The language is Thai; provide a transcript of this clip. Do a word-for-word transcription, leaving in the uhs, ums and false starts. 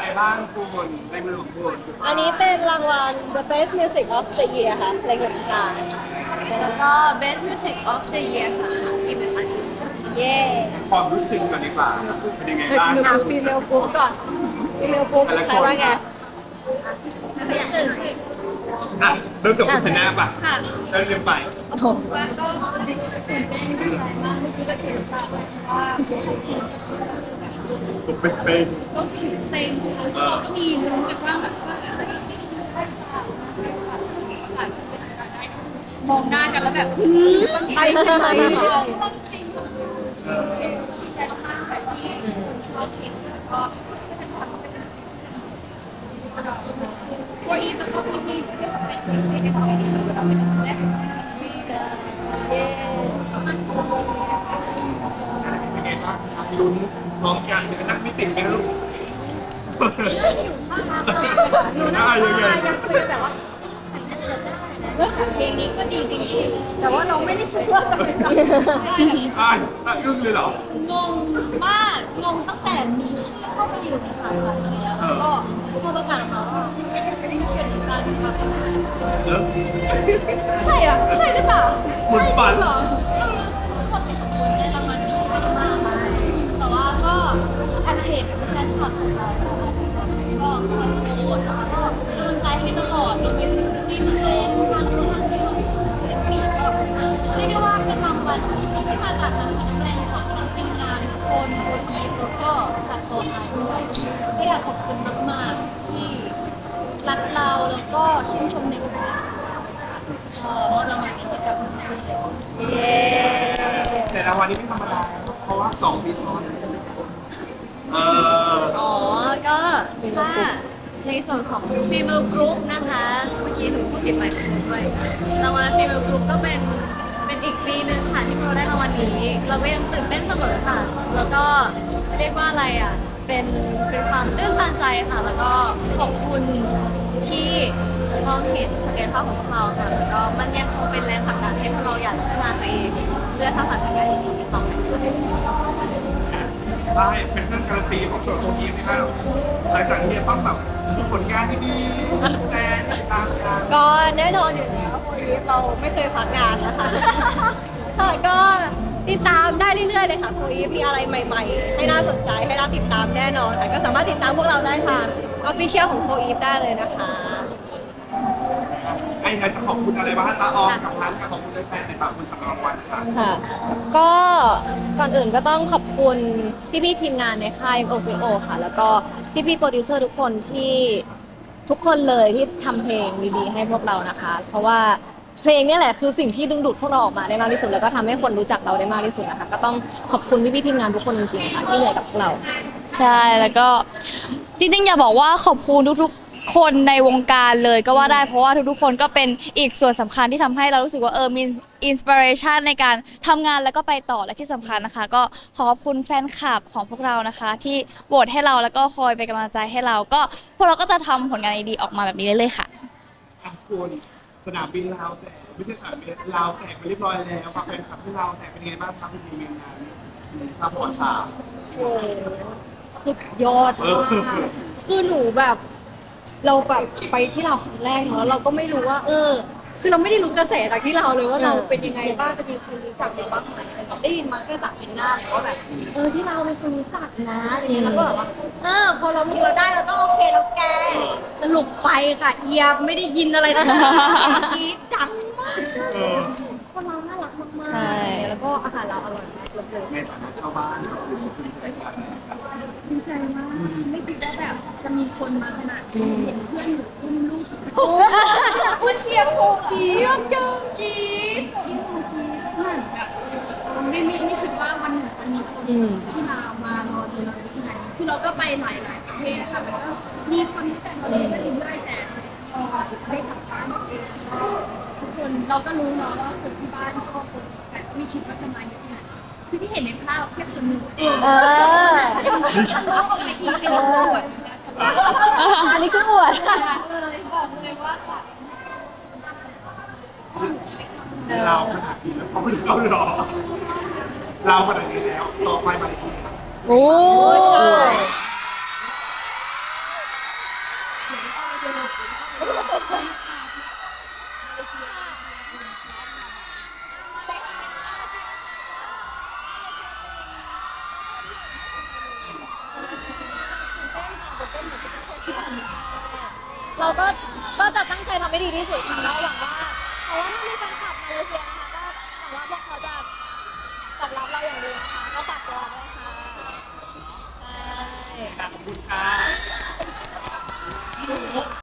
อะไรบ้างคุณในมือของคุณอันนี้เป็นรางวัล The Best Music of the Year ค่ะเพลงกลางแล้วก็ Best Music of the Year ค่ะทีมอาร์ติสต์เย้ความรู้สึกก่อนดีกว่าเป็นยังไงบ้างถามฟีเมลกรุ๊ปก่อนฟีเมลกรุ๊ปใครว่าไงรู้สึกอ่ะเริ่มจากคุณชนะป่ะค่ะเริ่มเรียนไปว่าก็ตื่นเต้นดีใจมากที่กระเสียงตาว่าเป็นเป็นก็ตื่นเต้นแล้วก็มีลุ้นกันว่าแบบว่ามองหน้ากันแล้วแบบใช่ใช่ไหมดีใจมากค่ะที่ชอบเพลงก็ช่วยกันทำตัวอีฟแล้วก็พี่พี่ที่ทำเป็นเพลงให้กับซีดีเราเป็นคนแรกเย้เป็นไงบ้างลุ้นพร้อมกันเป็นนักมิติเป็นลูกหนูน่ายังคุยแต่ว่าเรื่องเพลงนี้ก็ดีจริงๆแต่ว่าเราไม่ได้ช่วยว่าจะเป็นแบบอ่าอึ้งเลยเหรองงมากงงตั้งแต่มีชื่อเข้าไปอยู่ในสายพันธุ์แล้วก็พอประกาศมาไม่ได้เขียนการก็ใช่อ่ะใช่หรือเปล่าใช่จริงเหรอคนที่สมบูรณ์ได้รางวัลนี้ไม่ใช่แต่ว่าก็แอบเห็นแฟนคลับของเราก็คอยโหวตแล้วก็กำลังใจให้ตลอดรวมไปถึงทีมเพลงทางทางเดียวเอฟซีก็เรียกได้ว่าเป็นรางวัลที่มาจากทั้งแรงของทั้งเป็นงานคนโอทีแล้วก็จากโซนไอด้วยก็อยากขอบคุณมากๆที่รักเราแล้วก็ชื่นชมในผลงานมอบรางวัลนี้ให้กับทุกคนเลยเย้แต่รางวัลนี้ไม่ธรรมดาเพราะว่าสองปีซ้อนใช่ไหมเอออ๋อก็ถ้าในส่วนของ Female Group นะคะเมื่อกี้หนูพูดผิดไปด้วยรางวัล Female Group ก็เป็นเป็นอีกปีหนึ่งค่ะที่เราได้รางวัลนี้เราก็ยังตื่นเต้นเสมอค่ะแล้วก็เรียกว่าอะไรอ่ะเป็นเป็นความตื้นตันใจค่ะแล้วก็ขอบคุณที่มองเห็นศักยภาพของพวกเราค่ะแล้วก็มันยังคงเป็นแรงผลักดันให้พวกเราอยากพัฒนาตัวเองเพื่อสร้างสรรค์ผลงานดีๆต่อไปได้เป็นเรื่องการันตีของส่วนตัวนี้นะครับหลังจากนี้ต้องแบบผลงานที่ดีแต่ตามกันก็แน่นอนอยู่แล้วโปรยิปเราไม่เคยพักงานนะคะค่ะก็ติดตามได้เรื่อยๆเลยค่ะโปรยิปมีอะไรใหม่ๆให้น่าสนใจให้น่าติดตามแน่นอนค่ะก็สามารถติดตามพวกเราได้ทาง Official ของโปรยิปได้เลยนะคะไอ้อยากจะขอบคุณอะไรบ้างตาออมกับพันกับขอบคุณแฟนในแบบคุณสำหรับรางวัลค่ะก็ก่อนอื่นก็ต้องขอบคุณพี่ๆทีมงานในค่าย โอ ซี โอ ค่ะแล้วก็พี่ๆโปรดิวเซอร์ทุกคนที่ทุกคนเลยที่ทำเพลงดีๆให้พวกเรานะคะเพราะว่าเพลงนี่แหละคือสิ่งที่ดึงดูดพวกเราออกมาได้มากที่สุดแล้วก็ทำให้คนรู้จักเราได้มากที่สุดนะคะก็ต้องขอบคุณพี่ๆทีมงานทุกคนจริงๆค่ะที่เหนื่อยกับพวกเราใช่แล้วก็จริงๆอย่าบอกว่าขอบคุณทุกๆคนในวงการเลยก็ว่าได้เพราะว่าทุกๆคนก็เป็นอีกส่วนสำคัญที่ทำให้เรารู้สึกว่าเออมีอินสปิเรชันในการทำงานแล้วก็ไปต่อและที่สำคัญนะคะก็ขอขอบคุณแฟนคลับของพวกเรานะคะที่โหวตให้เราแล้วก็คอยเป็นกำลังใจให้เราก็พวกเราก็จะทำผลงานดีๆออกมาแบบนี้เรื่อยๆค่ะคุณสนามบินลาวแตกไม่ใช่สนามบินลาวแตกไปเรียบร้อยแล้วฝากแฟนคลับที่ลาวแตกเป็นยังไงบ้างซับเป็นยังไงงานซับพอร์ตสามโอ้สุดยอดมากคือหนูแบบเราแบบไปที่เราครั้งแรกเนาะเราก็ไม่รู้ว่าเออคือเราไม่ได้รู้กระแสจากที่เราเลยว่าเราเป็นยังไงบ้างจะมีคนรู้จักเราบ้างไหมได้ยินมาแค่จากซินหน้าว่าแบบเออที่เราเป็นคนรู้จักนะอะไรเงี้ยแล้วก็แบบว่าเออพอเรามีเราได้เราต้องโอเคแล้วแกสรุปไปค่ะเอียไม่ได้ยินอะไรเลยกีดดังมากคนเราน่ารักมากๆใช่แล้วก็อาหารเราอร่อยมากเลยในฐานะชาวบ้านดีใจมากไม่คิดว่าแบบจะมีคนมาขนาดนี้เห็นเพื่อนหนูอุ้มลูกมาเชียร์โปกีดกังกีดเหมือนแบบไม่ไม่ไม่คิดว่าวันหนึ่งจะมีคนที่มามารอดูเราที่ไหนคือเราก็ไปหลายหลายประเทศนะคะแล้วก็มีคนที่แต่เราไม่ได้เรื่อยแต่ได้ทำบ้านเองทุกคนเราก็รู้เนาะว่าคนที่บ้านชอบคนแต่ไม่คิดว่าจะมาเยอะขนาดนี้คือที่เห็นในภาพแค่ส่วนหนึ่งเออทะลุออกไปอีกเป็นขวดอันนี้คือขวดเลยบอกเลยว่าเราขนาดนี้แล้วเขาไม่เขาหรอเราขนาดนี้แล้วต่อไปมาเลเซียโอ้ใช่เราก็ก็จะตั้งใจทำให้ดีที่สุดค่ะแล้วหวังว่าเพราะว่าถ้ามีแฟนคลับมาเลเซียนะคะก็หวังว่าพวกเขาจะตอบรับเราอย่างดีนะคะก็ฝากตัวด้วยค่ะใช่ขอบคุณค่ะ